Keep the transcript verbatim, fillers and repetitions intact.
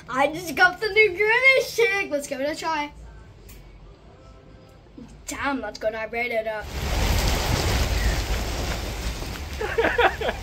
I just got the new Grimace chick. Let's give it a try. Damn, that's good. I rated it up.